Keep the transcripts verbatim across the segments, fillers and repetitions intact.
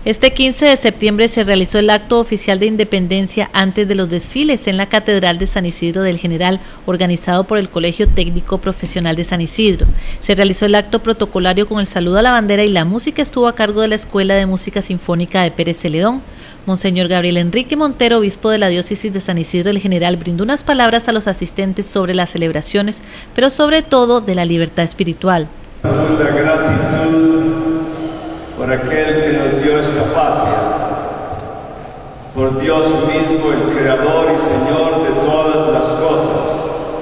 Este quince de septiembre se realizó el acto oficial de independencia antes de los desfiles en la Catedral de San Isidro del General, organizado por el Colegio Técnico Profesional de San Isidro. Se realizó el acto protocolario con el saludo a la bandera y la música estuvo a cargo de la Escuela de Música Sinfónica de Pérez Celedón. Monseñor Gabriel Enrique Montero, obispo de la diócesis de San Isidro del General, brindó unas palabras a los asistentes sobre las celebraciones, pero sobre todo de la libertad espiritual. Profunda gratitud por aquel que nos dio esta patria, por Dios mismo, el Creador y Señor de todas las cosas,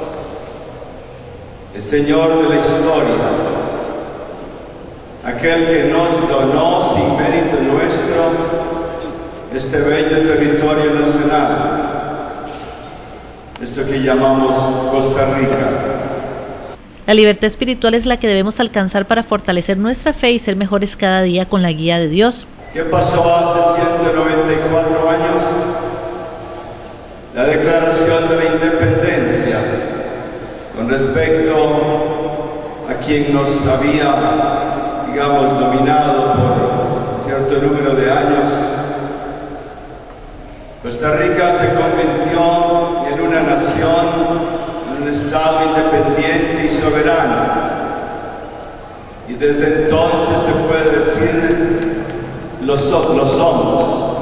el Señor de la historia, aquel que nos donó sin mérito nuestro este bello territorio nacional, esto que llamamos Costa Rica. La libertad espiritual es la que debemos alcanzar para fortalecer nuestra fe y ser mejores cada día con la guía de Dios. ¿Qué pasó hace ciento noventa y cuatro años? La declaración de la independencia con respecto a quien nos había, digamos, dominado por cierto número de años. Costa Rica se convirtió en una nación, un Estado independiente y soberano, y desde entonces se puede decir lo, so, lo somos.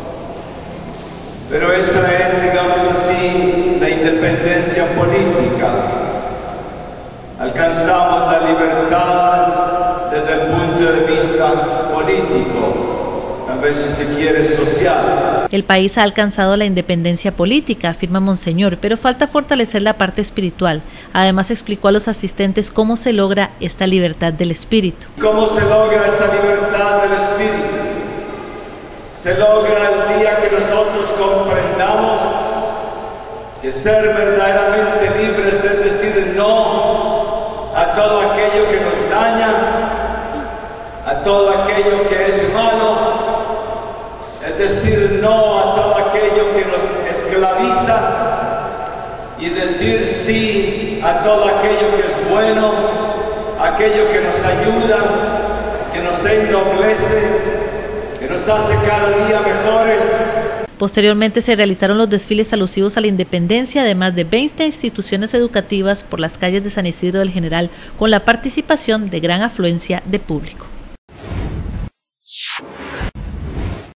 Pero esa es, digamos así, la independencia política. Alcanzamos la libertad desde el punto de vista político, tal vez si se quiere social. El país ha alcanzado la independencia política, afirma Monseñor, pero falta fortalecer la parte espiritual. Además explicó a los asistentes cómo se logra esta libertad del espíritu. ¿Cómo se logra esta libertad del espíritu? Se logra el día que nosotros comprendamos que ser verdaderamente libres es decir no a todo aquello que nos daña, a todo aquello que es malo, es decir no a todo aquello que nos esclaviza y decir sí a todo aquello que es bueno, aquello que nos ayuda, que nos ennoblece, que nos hace cada día mejores. Posteriormente se realizaron los desfiles alusivos a la independencia de más de veinte instituciones educativas por las calles de San Isidro del General, con la participación de gran afluencia de público.